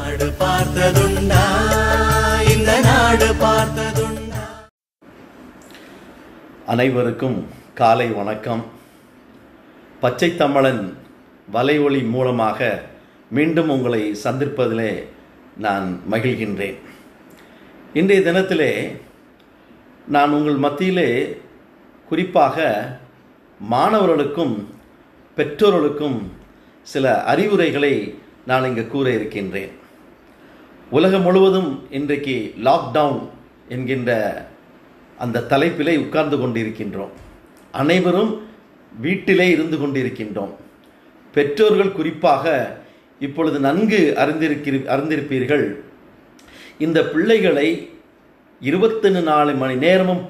நாடு பார்த்ததுண்டா, இந்த நாடு பார்த்ததுண்டா. அனைவருக்கும் காலை வணக்கம். பச்சை தமிழன் வலையொலி மூலமாக மீண்டும் உங்களை சந்திப்பதிலே நான் மகிழ்கின்றேன். இன்றைய தினத்திலே நான் உங்கள் மத்தியிலே குறிப்பாக மாணவர்களுக்கும் பெற்றோர்களுக்கும் சில அறிவுரைகளை நான் இங்கு கூற இருக்கின்றேன். உலகம் முழுவதும் இன்றைக்கு லாக்டவுன் என்கின்ற அந்த தலைப்பிலே உட்கார்ந்து கொண்டிருக்கின்றோம். அனைவரும் வீட்டிலே இருந்து கொண்டிருக்கின்றோம். பெற்றோர்கள் குறிப்பாக இப்பொழுது நன்கு அறிந்திருப்பீர்கள், இந்த பிள்ளைகளை 24 மணி நேரமும்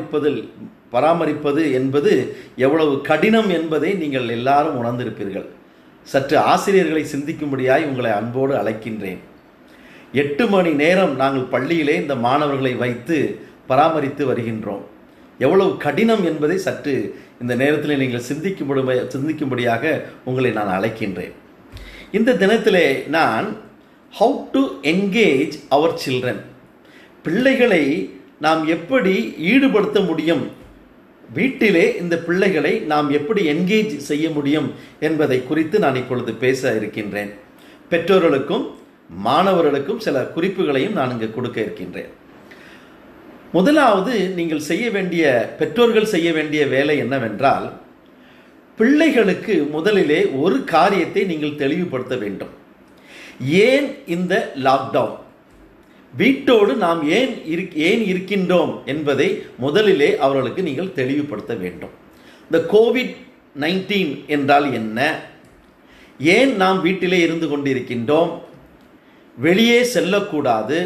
பராமரிப்பது என்பது எவ்வளவு கடினம் என்பதை நீங்கள் எல்லாரும் உணர்ந்திருப்பீர்கள். சற்று ஆசிரியர்களை சிந்திக்கும்படியாய் உங்களை அன்போடு அழைக்கின்றேன். 8 மணி நேரம் நாங்கள் பள்ளியிலே இந்த மாணவர்களை வைத்து பராமரித்து வருகின்றோம். எவ்வளவு கடினம் என்பதை சற்று இந்த நேரத்தில் நீங்கள் சிந்திக்கும்படியாக உங்களை நான் அழைக்கின்றேன். இந்த தினத்திலே நான் how to engage our children, பிள்ளைகளை நாம் எப்படி ஈடுபடுத்த முடியும், வீட்டிலே இந்த பிள்ளைகளை நாம் எப்படி என்கேஜ் செய்ய முடியும் என்பதை குறித்து நான் இப்பொழுது பேச இருக்கின்றேன். பெற்றோர்களுக்கும் மாணவர்களுக்கும் சில குறிப்புகளையும் நான் இங்கு கொடுக்க இருக்கின்றேன். முதலாவது, நீங்கள் பெற்றோர்கள் செய்ய வேண்டிய வேலை என்னவென்றால், பிள்ளைகளுக்கு முதலிலே ஒரு காரியத்தை நீங்கள் தெளிவுபடுத்த வேண்டும். ஏன் இந்த லாக்டவுன், வீட்டோடு நாம் ஏன் இருக்கின்றோம் என்பதை முதலிலே அவர்களுக்கு நீங்கள் தெளிவுபடுத்த வேண்டும். இந்த COVID-19 என்றால் என்ன, ஏன் நாம் வீட்டிலே இருந்து கொண்டிருக்கின்றோம், வெளியே செல்லக்கூடாது,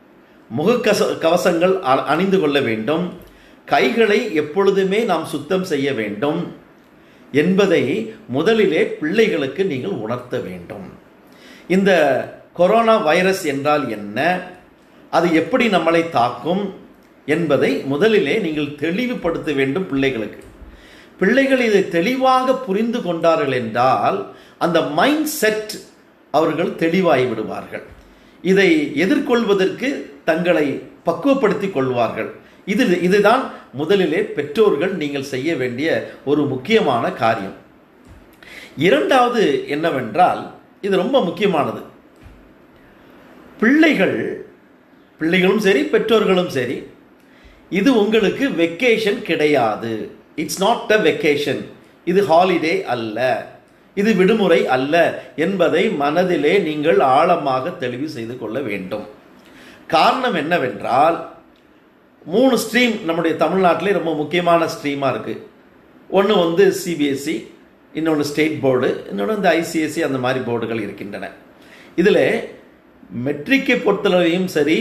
கவசங்கள் அணிந்து கொள்ள வேண்டும், கைகளை எப்பொழுதுமே நாம் சுத்தம் செய்ய வேண்டும் என்பதை முதலிலே பிள்ளைகளுக்கு நீங்கள் உணர்த்த வேண்டும். இந்த கொரோனா வைரஸ் என்றால் என்ன, அது எப்படி நம்மளை தாக்கும் என்பதை முதலிலே நீங்கள் தெளிவுபடுத்த வேண்டும் பிள்ளைகளுக்கு. பிள்ளைகள் இதை தெளிவாக புரிந்து கொண்டார்கள் என்றால் அந்த மைண்ட் செட் அவர்கள் தெளிவாகி விடுவார்கள். இதை எதிர்கொள்வதற்கு தங்களை பக்குவப்படுத்திக் கொள்வார்கள். இதுதான் முதலிலே பெற்றோர்கள் நீங்கள் செய்ய வேண்டிய ஒரு முக்கியமான காரியம். இரண்டாவது என்னவென்றால், இது ரொம்ப முக்கியமானது. பிள்ளைகளும் சரி பெற்றோர்களும் சரி, இது உங்களுக்கு வெக்கேஷன் கிடையாது. இட்ஸ் நாட் அ வெக்கேஷன், இது ஹாலிடே அல்ல, இது விடுமுறை அல்ல என்பதை மனதிலே நீங்கள் ஆழமாக தெளிவு செய்து கொள்ள வேண்டும். காரணம் என்னவென்றால், 3 ஸ்ட்ரீம் நம்முடைய தமிழ்நாட்டிலே ரொம்ப முக்கியமான ஸ்ட்ரீமாக இருக்குது. ஒன்று CBSE, இன்னொன்று ஸ்டேட் போர்டு, இன்னொன்று இந்த ICSE, அந்த மாதிரி போர்டுகள் இருக்கின்றன. இதில் மெட்ரிக்கை பொறுத்தளவையும் சரி,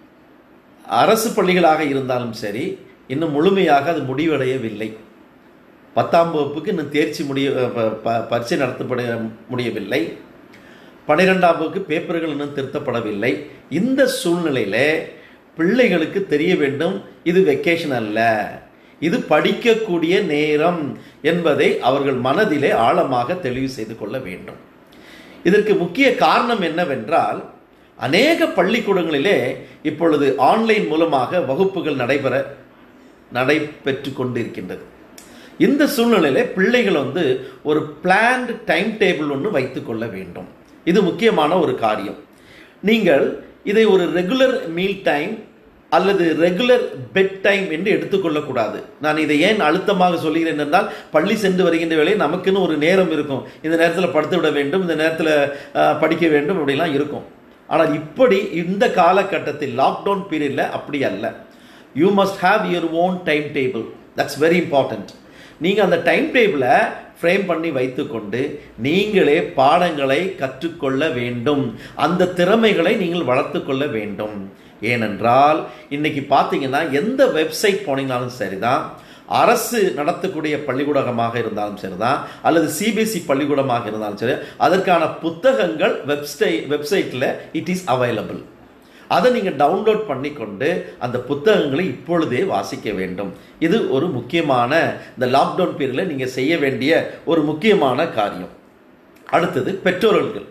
அரசு பள்ளிகளாக இருந்தாலும் சரி, இன்னும் முழுமையாக அது முடிவடையவில்லை. 10ஆம் வகுப்புக்கு இன்னும் தேர்ச்சி பரீட்சை நடத்தப்பட முடியவில்லை. 12ஆம் வகுப்பு பேப்பர்கள் இன்னும் திருத்தப்படவில்லை. இந்த சூழ்நிலையில் பிள்ளைகளுக்கு தெரிய வேண்டும், இது வெக்கேஷன் அல்ல, இது படிக்கக்கூடிய நேரம் என்பதை அவர்கள் மனதிலே ஆழமாக தெளிவு செய்து கொள்ள வேண்டும். இதற்கு முக்கிய காரணம் என்னவென்றால், அநேக பள்ளிக்கூடங்களிலே இப்பொழுது ஆன்லைன் மூலமாக வகுப்புகள் நடைபெற்று கொண்டிருக்கின்றது. இந்த சூழ்நிலையில் பிள்ளைகள் ஒரு பிளான்டு டைம் டேபிள் ஒன்று வைத்து கொள்ள வேண்டும். இது முக்கியமான ஒரு காரியம். நீங்கள் இதை ஒரு ரெகுலர் மீல் டைம் அல்லது ரெகுலர் பெட் டைம் என்று எடுத்துக்கொள்ளக்கூடாது. நான் இதை ஏன் அழுத்தமாக சொல்கிறேன் என்றால், பள்ளி சென்று வருகின்ற வேலை நமக்குன்னு ஒரு நேரம் இருக்கும். இந்த நேரத்தில் படுத்து விட வேண்டும், இந்த நேரத்தில் படிக்க வேண்டும், அப்படிலாம் இருக்கும். ஆனால் இப்படி இந்த காலகட்டத்தில் லாக்டவுன் பீரியடில் அப்படி அல்ல. You must have your own time table. That's very important. நீங்கள் அந்த டைம் டேபிளை ஃப்ரேம் பண்ணி வைத்துக்கொண்டு நீங்களே பாடங்களை கற்றுக்கொள்ள வேண்டும். அந்த திறமைகளை நீங்கள் வளர்த்து கொள்ள வேண்டும். ஏனென்றால் இன்னைக்கு பார்த்தீங்கன்னா, எந்த வெப்சைட் போனீங்கனாலும் சரிதான், அரசு நடத்தக்கூடிய பள்ளிக்கூடமாக இருந்தாலும் சரிதான், அல்லது CBSE பள்ளிக்கூடமாக இருந்தாலும் சரி, அதற்கான புத்தகங்கள் வெப்சைட்டில் இட் இஸ் அவைலபிள். அதை நீங்கள் டவுன்லோட் பண்ணிக்கொண்டு அந்த புத்தகங்களை இப்பொழுதே வாசிக்க வேண்டும். இது ஒரு முக்கியமான, இந்த லாக்டவுன் பீரியடில் நீங்கள் செய்ய வேண்டிய ஒரு முக்கியமான காரியம். அடுத்தது பெற்றோர்கள்.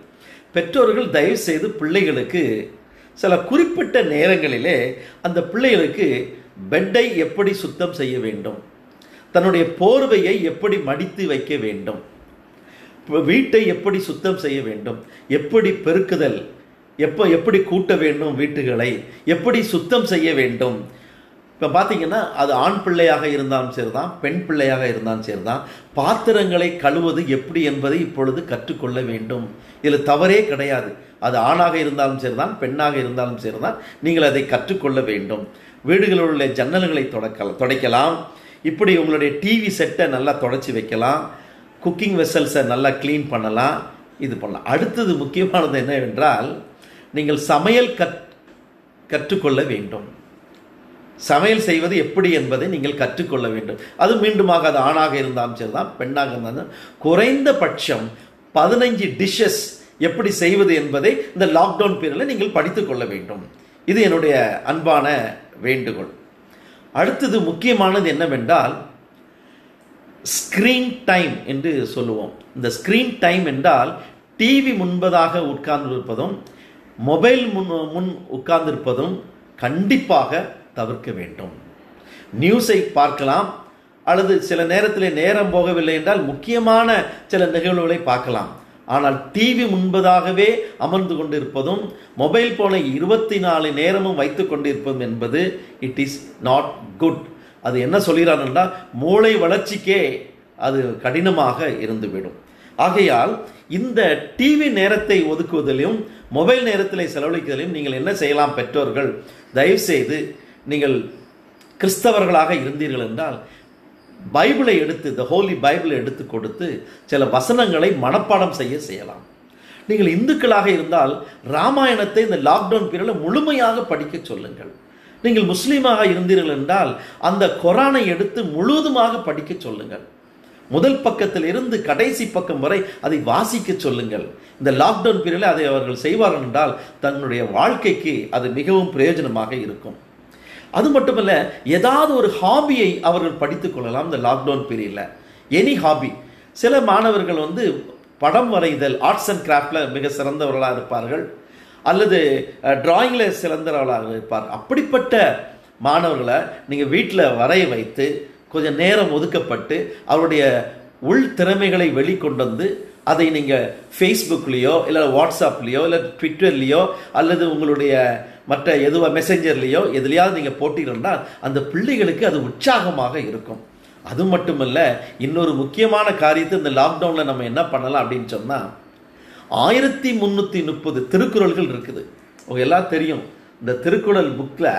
பெற்றோர்கள் தயவு செய்து பிள்ளைகளுக்கு சில குறிப்பிட்ட நேரங்களிலே அந்த பிள்ளைகளுக்கு பெட்டை எப்படி சுத்தம் செய்ய வேண்டும், தன்னுடைய போர்வையை எப்படி மடித்து வைக்க வேண்டும், வீட்டை எப்படி சுத்தம் செய்ய வேண்டும், எப்படி பெருக்குதல், எப்படி கூட்ட வேண்டும், வீட்டுகளை எப்படி சுத்தம் செய்ய வேண்டும். இப்போ பார்த்தீங்கன்னா அது ஆண் பிள்ளையாக இருந்தாலும் சரிதான், பெண் பிள்ளையாக இருந்தாலும் சரிதான், பாத்திரங்களை கழுவது எப்படி என்பதை இப்பொழுது கற்றுக்கொள்ள வேண்டும். இதில் தவறே கிடையாது. அது ஆணாக இருந்தாலும் சரிதான், பெண்ணாக இருந்தாலும் சரிதான், நீங்கள் அதை கற்றுக்கொள்ள வேண்டும். வீடுகளில் உள்ள ஜன்னல்களை துடைக்கலாம். இப்படி உங்களுடைய டிவி செட்டை நல்லா துடைச்சி வைக்கலாம். குக்கிங் வெசல்ஸை நல்லா க்ளீன் பண்ணலாம். இது பண்ணலாம். அடுத்தது முக்கியமானது என்னவென்றால், நீங்கள் சமையல் கற்றுக்கொள்ள வேண்டும். சமையல் செய்வது எப்படி என்பதை நீங்கள் கற்றுக்கொள்ள வேண்டும். அது மீண்டுமாக அது ஆணாக இருந்தாலும் சரிதான், பெண்ணாக இருந்தாலும் குறைந்தபட்சம் 15 டிஷ்ஷஸ் எப்படி செய்வது என்பதை இந்த லாக்டவுன் பீரியடில் நீங்கள் படித்து கொள்ள வேண்டும். இது என்னுடைய அன்பான வேண்டுகோள். அடுத்தது முக்கியமானது என்னவென்றால், ஸ்கிரீன் டைம் என்று சொல்லுவோம். இந்த ஸ்கிரீன் டைம் என்றால் டிவி முன்பதாக உட்கார்ந்திருப்பதும் மொபைல் முன் உட்கார்ந்திருப்பதும் கண்டிப்பாக தவிர்க்க வேண்டும். நியூஸை பார்க்கலாம், அல்லது சில நேரத்தில் நேரம் போகவில்லை என்றால் முக்கியமான சில நிகழ்வுகளை பார்க்கலாம். ஆனால் டிவி முன்பதாகவே அமர்ந்து கொண்டிருப்பதும் மொபைல் போனை 24 நேரமும் வைத்து கொண்டிருப்பதும் என்பது இட் இஸ் நாட் குட். அது என்ன சொல்கிறான் என்றால், மூளை வளர்ச்சிக்கே அது கடினமாக இருந்துவிடும். ஆகையால் இந்த டிவி நேரத்தை ஒதுக்குவதிலும் மொபைல் நேரத்தில் செலவழிப்பதிலும் நீங்கள் என்ன செய்யலாம்? பெற்றோர்கள் தயவுசெய்து, நீங்கள் கிறிஸ்தவர்களாக இருந்தீர்கள் என்றால் பைபிளை எடுத்து, த ஹோலி பைபிளை எடுத்து கொடுத்து சில வசனங்களை மனப்பாடம் செய்யலாம். நீங்கள் இந்துக்களாக இருந்தால் ராமாயணத்தை இந்த லாக்டவுன் பீரியடில் முழுமையாக படிக்க சொல்லுங்கள். நீங்கள் முஸ்லீமாக இருந்தீர்கள் என்றால் அந்த குரானை எடுத்து முழுவதுமாக படிக்க சொல்லுங்கள். முதல் பக்கத்தில் இருந்து கடைசி பக்கம் வரை அதை வாசிக்க சொல்லுங்கள். இந்த லாக்டவுன் பீரியடில் அதை அவர்கள் செய்வார்கள் என்றால் தன்னுடைய வாழ்க்கைக்கு அது மிகவும் பிரயோஜனமாக இருக்கும். அது மட்டுமல்ல, ஏதாவது ஒரு ஹாபியை அவர்கள் படித்துக் கொள்ளலாம் இந்த லாக்டவுன் பீரியடில். Any hobby. சில மாணவர்கள் படம் வரைதல், ஆர்ட்ஸ் அண்ட் கிராஃப்டில் மிக சிறந்தவர்களாக இருப்பார்கள், அல்லது டிராயிங்கில் சிறந்தவர்களாக இருப்பார்கள். அப்படிப்பட்ட மாணவர்களை நீங்கள் வீட்டில் வரைய வைத்து கொஞ்சம் நேரம் ஒதுக்கப்பட்டு அவருடைய உள் திறமைகளை வெளிக்கொண்டு வந்து அதை நீங்கள் ஃபேஸ்புக்லேயோ இல்லை வாட்ஸ்அப்லேயோ இல்லை ட்விட்டர்லேயோ அல்லது உங்களுடைய மற்ற மெசேஞ்சர்லேயோ எதுலையாவது நீங்கள் போட்டீங்கன்னா அந்த பிள்ளைகளுக்கு அது உற்சாகமாக இருக்கும். அது மட்டுமல்ல, இன்னொரு முக்கியமான காரியத்தை இந்த லாக்டவுனில் நம்ம என்ன பண்ணலாம் அப்படின்னு சொன்னால், 1330 திருக்குறள்கள் இருக்குது. உங்க எல்லாம் தெரியும், இந்த திருக்குறள் புக்கில்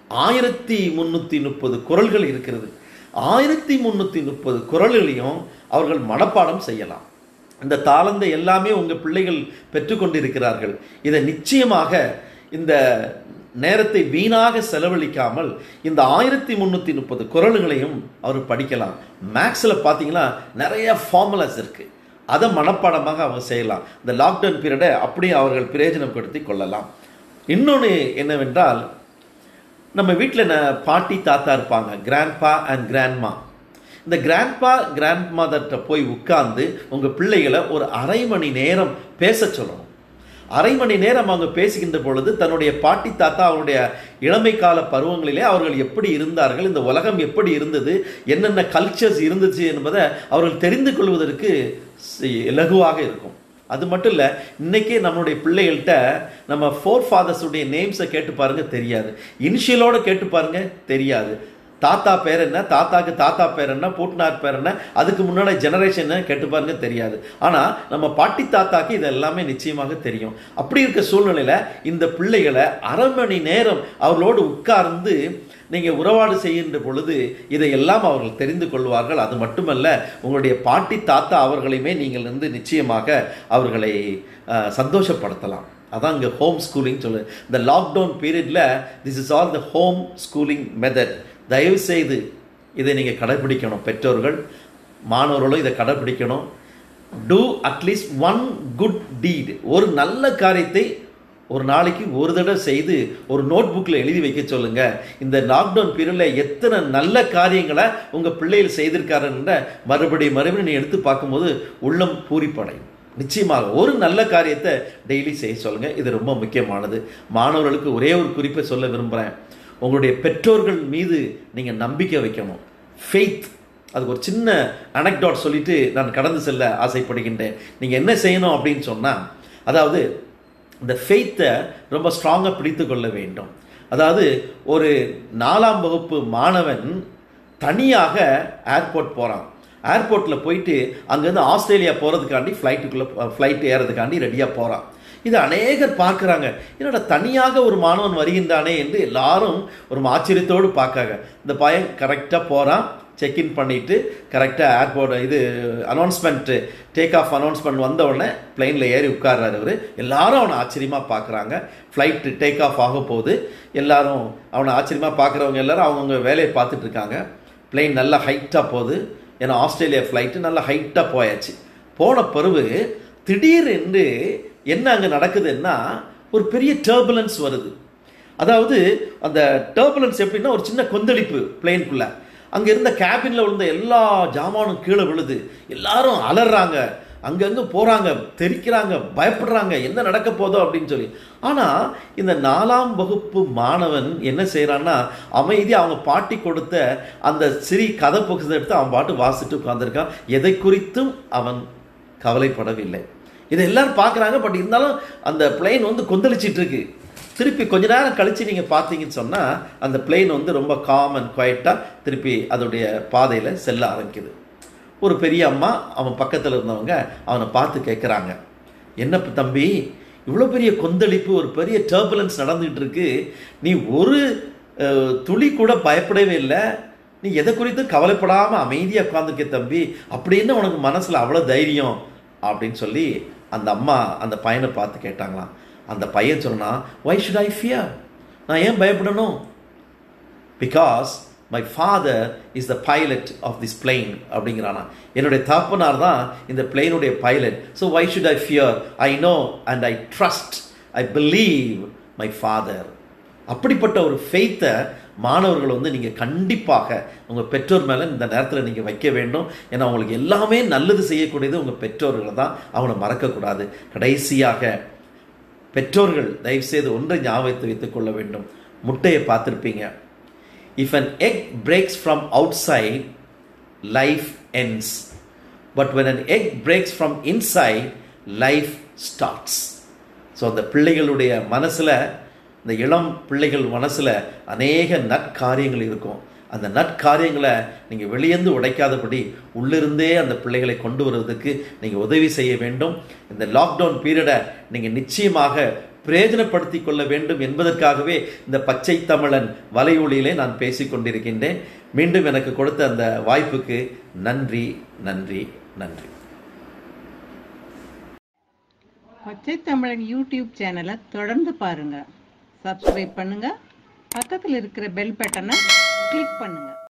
1330 குறள்கள் இருக்கிறது. 1330 குறள்களையும் அவர்கள் மனப்பாடம் செய்யலாம். இந்த தாளந்தை எல்லாமே உங்கள் பிள்ளைகள் பெற்றுக்கொண்டிருக்கிறார்கள். இதை நிச்சயமாக இந்த நேரத்தை வீணாக செலவழிக்காமல் இந்த 1330 குறள்களையும் அவர் படிக்கலாம். மேக்ஸில் பார்த்தீங்கன்னா நிறைய ஃபார்முலாஸ் இருக்குது, அதை மனப்பாடமாக அவங்க செய்யலாம். இந்த லாக்டவுன் பீரியடை அப்படியே அவர்கள் பிரயோஜனப்படுத்தி கொள்ளலாம். இன்னொன்று என்னவென்றால், நம்ம வீட்டில் பாட்டி தாத்தா இருப்பாங்க, கிராண்ட்பா அண்ட் கிராண்ட்மா. இந்த கிராண்ட்பா கிராண்ட்மதர்கிட்ட போய் உட்கார்ந்து உங்கள் பிள்ளைகளை ஒரு அரை மணி நேரம் பேச சொல்லணும். அரை மணி நேரம் அவங்க பேசுகின்ற பொழுது தன்னுடைய பாட்டி தாத்தா அவருடைய இளமை கால பருவங்களிலே அவர்கள் எப்படி இருந்தார்கள், இந்த உலகம் எப்படி இருந்தது, என்னென்ன கல்ச்சர்ஸ் இருந்துச்சு என்பதை அவர்கள் தெரிந்து கொள்வதற்கு இலகுவாக இருக்கும். அது மட்டும் இல்லை, இன்னைக்கே நம்மளுடைய பிள்ளைகள்கிட்ட நம்ம ஃபோர் ஃபாதர்ஸுடைய நேம்ஸை கேட்டு பாருங்க, தெரியாது. இனிஷியலோட கேட்டு பாருங்க, தெரியாது. தாத்தா பேர் என்ன, தாத்தாக்கு தாத்தா பேர் என்ன, பூட்னார் பேர் என்ன, அதுக்கு முன்னாடி ஜெனரேஷன் கேட்டு பாருங்க, தெரியாது. ஆனால் நம்ம பாட்டி தாத்தாக்கு இது எல்லாமே நிச்சயமாக தெரியும். அப்படி இருக்க சூழ்நிலையில் இந்த பிள்ளைகளை அரை மணி நேரம் அவர்களோடு உட்கார்ந்து நீங்கள் உறவாடு செய்கின்ற பொழுது இதையெல்லாம் அவர்கள் தெரிந்து கொள்வார்கள். அது மட்டுமல்ல, உங்களுடைய பாட்டி தாத்தா அவர்களையுமே நீங்கள் நிச்சயமாக அவர்களை சந்தோஷப்படுத்தலாம். அதான் இங்கே ஹோம் ஸ்கூலிங் சொல்லு. இந்த லாக்டவுன் பீரியடில் this is all the home schooling method. தயவு செய்து இதை நீங்கள் கடைபிடிக்கணும். பெற்றோர்கள் மாணவர்களும் இதை கடைபிடிக்கணும். Do at least one good deed. ஒரு நல்ல காரியத்தை ஒரு நாளைக்கு ஒரு தடவை செய்து ஒரு நோட் புக்கில் எழுதி வைக்க சொல்லுங்க. இந்த லாக்டவுன் பீரியடில் எத்தனை நல்ல காரியங்களை உங்கள் பிள்ளைகள் செய்திருக்காருன்ற மறுபடியும் நீ எடுத்து பார்க்கும்போது உள்ளம் பூரிப்படையும். நிச்சயமாக ஒரு நல்ல காரியத்தை டெய்லி செய்ய சொல்லுங்கள். இது ரொம்ப முக்கியமானது. மாணவர்களுக்கு ஒரே ஒரு குறிப்பை சொல்ல விரும்புகிறேன். உங்களுடைய பெற்றோர்கள் மீது நீங்கள் நம்பிக்கை வைக்கணும். ஃபெய்த், அதுக்கு ஒரு சின்ன அனெக்டாட் சொல்லிட்டு நான் கடந்து செல்ல ஆசைப்படுகின்றேன். நீங்கள் என்ன செய்யணும் அப்படின்னு சொன்னால், அதாவது இந்த ஃபெய்த்தை ரொம்ப ஸ்ட்ராங்காக பிடித்து கொள்ள வேண்டும். அதாவது ஒரு 4ஆம் வகுப்பு மாணவன் தனியாக ஏர்போர்ட் போகிறான். ஏர்போர்ட்டில் போயிட்டு அங்கேருந்து ஆஸ்திரேலியா போகிறதுக்காண்டி ஃப்ளைட் ஏறதுக்காண்டி ரெடியாக போகிறான். இது அநேகர் பார்க்குறாங்க, என்னோட தனியாக ஒரு மாணவன் வருகின்றானே என்று எல்லாரும் ஒரு ஆச்சரியத்தோடு பார்க்காங்க. இந்த பையன் கரெக்டாக போகிறான், செக்இன் பண்ணிவிட்டு கரெக்டாக ஏர்போர்ட் இது அனௌன்ஸ்மெண்ட்டு டேக் ஆஃப் அனௌன்ஸ்மெண்ட் வந்த உடனே பிளெயினில் ஏறி உட்கார்றாரு அவர். எல்லாரும் அவனை ஆச்சரியமாக பார்க்குறாங்க. ஃப்ளைட்டு டேக் ஆஃப் ஆக போகுது. எல்லாரும் அவனை ஆச்சரியமாக பார்க்குறவங்க எல்லாரும் அவங்கவுங்க வேலையை பார்த்துட்டு இருக்காங்க. பிளெயின் நல்லா ஹைட்டாக போகுது. ஏன்னா ஆஸ்திரேலியா ஃப்ளைட்டு நல்லா ஹைட்டாக போயாச்சு. போன பிறகு திடீரென்று என்ன அங்கே நடக்குதுன்னா ஒரு பெரிய டர்புலன்ஸ் வருது. அதாவது அந்த டர்புலன்ஸ் எப்படின்னா ஒரு சின்ன கொந்தளிப்பு பிளெயின்குள்ளே. அங்கே இருந்த கேபினில் விழுந்த எல்லா ஜாமானும் கீழே விழுது. எல்லாரும் அலறாங்க, அங்கங்கே போகிறாங்க, தெரிக்கிறாங்க, பயப்படுறாங்க, என்ன நடக்க போதோ அப்படின்னு சொல்லி. ஆனால் இந்த 4ஆம் வகுப்பு மாணவன் என்ன செய்கிறான்னா, அமைதியாக அவங்க பாட்டி கொடுத்த அந்த சிறி கதை புத்தகத்தை எடுத்து அவன் பாட்டு வாசிட்டு உட்காந்துருக்கான். எதை குறித்தும் அவன் கவலைப்படவில்லை. இதை எல்லாரும் பார்க்குறாங்க. பட் இருந்தாலும் அந்த பிளெயின் வந்து கொந்தளிச்சிட்டு இருக்கு. திருப்பி கொஞ்ச நேரம் கழித்து நீங்கள் பார்த்தீங்கன்னு சொன்னால் அந்த பிளெயின் வந்து ரொம்ப காம் அண்ட் குவைட்டாக திருப்பி அதோடைய பாதையில் செல்ல ஆரம்பிக்குது. ஒரு பெரிய அம்மா அவன் பக்கத்தில் இருந்தவங்க அவனை பார்த்து கேட்குறாங்க, என்ன தம்பி இவ்வளோ பெரிய கொந்தளிப்பு, ஒரு பெரிய டர்புலன்ஸ் நடந்துகிட்டு இருக்கு, நீ ஒரு துளி கூட பயப்படவே இல்லை, நீ எதை குறித்தும் கவலைப்படாமல் அமைதியாக உட்காந்துருக்க தம்பி, அப்படின்னு உனக்கு மனசில் அவ்வளோ தைரியம் அப்படின்னு சொல்லி அந்த அம்மா அந்த பையனை பார்த்து கேட்டாங்களாம். அந்த பையன் சொன்னா, why should I fear? நான் ஏன் பயப்படணும்? Because my father is the pilot of this plane அப்படிங்கிறானா. என்னுடைய தகப்பனார் தான் இந்த பிளேனுடைய pilot. So why should I fear? I know and I trust, I believe my father. அப்படிப்பட்ட ஒரு ஃபெய்த்தை மாணவர்கள் வந்து நீங்கள் கண்டிப்பாக உங்கள் பெற்றோர் மேலே இந்த நேரத்தில் நீங்கள் வைக்க வேண்டும். ஏன்னா உங்களுக்கு எல்லாமே நல்லது செய்யக்கூடியது உங்கள் பெற்றோர்கள் தான். அவனை மறக்கக்கூடாது. கடைசியாக பெற்றோர்கள் தயவுசெய்து ஒன்றை ஞாபகத்தை வைத்துக் கொள்ள வேண்டும். முட்டையை பார்த்துருப்பீங்க. If an egg breaks from outside, life ends. But when an egg breaks from inside, life starts. So அந்த பிள்ளைகளுடைய மனசில், இந்த இளம் பிள்ளைகள் மனசில் அநேக நற்காரியங்கள் இருக்கும். அந்த நற்காரியங்களை நீங்கள் வெளியேந்து உடைக்காதபடி உள்ளிருந்தே அந்த பிள்ளைகளை கொண்டு வருவதற்கு நீங்கள் உதவி செய்ய வேண்டும். இந்த லாக்டவுன் பீரியடை நீங்கள் நிச்சயமாக பிரயோஜனப்படுத்தி கொள்ள வேண்டும் என்பதற்காகவே இந்த பச்சை தமிழன் வலையொலியிலே நான் பேசி கொண்டிருக்கின்றேன். மீண்டும் எனக்கு கொடுத்த அந்த வாய்ப்புக்கு நன்றி நன்றி நன்றி. பச்சை தமிழன் யூடியூப் சேனலை தொடர்ந்து பாருங்க, சப்ஸ்கிரைப் பண்ணுங்க, பக்கத்தில் இருக்கிற பெல் பட்டனை கிளிக் பண்ணுங்க.